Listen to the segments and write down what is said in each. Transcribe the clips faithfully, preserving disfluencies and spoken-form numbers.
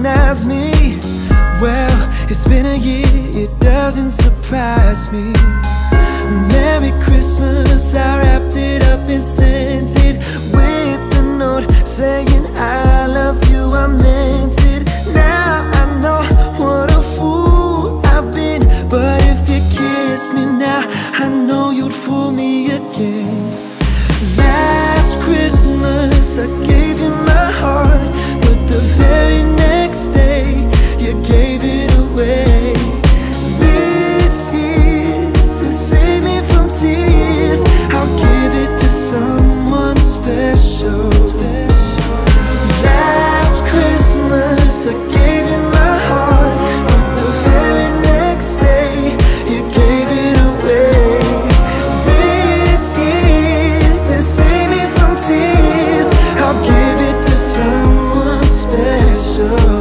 recognize me. Well, it's been a year, it doesn't surprise me. Merry Christmas, I wrapped it up and sent it with the note saying I love you, I meant it. Now I know what a fool I've been, but if you kiss me now, I know you'd fool me again. Last Christmas I gave you my heart, but the very next day you gave it away. This year, to save me from tears, I'll give it to someone special. Last Christmas I gave you my heart, but the very next day you gave it away. This year, to save me from tears, I'll give it to someone special.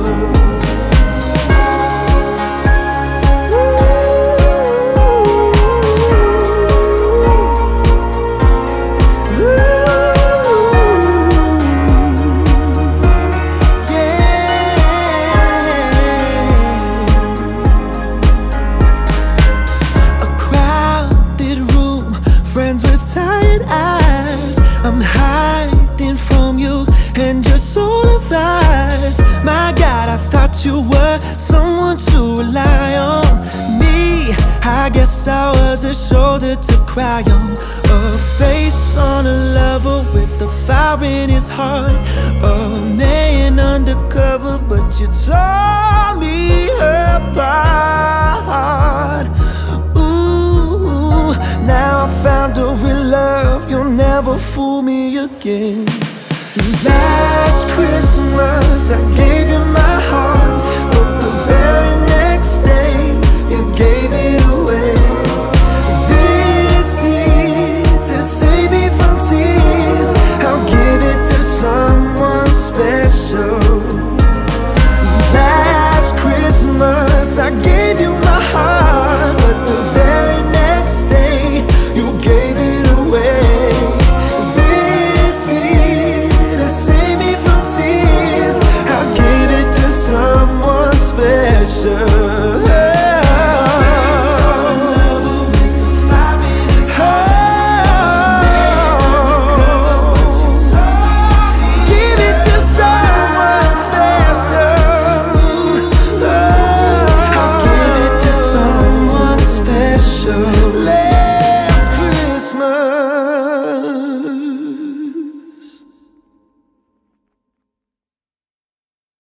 I'm hiding from you and your soul of eyes. My God, I thought you were someone to rely on. Me, I guess I was a shoulder to cry on, a face on a lover with the fire in his heart, a man undercover, but you tore me apart. Ooh, now I found a real love, you'll never fool me again. Last Christmas I gave you my heart, but the very next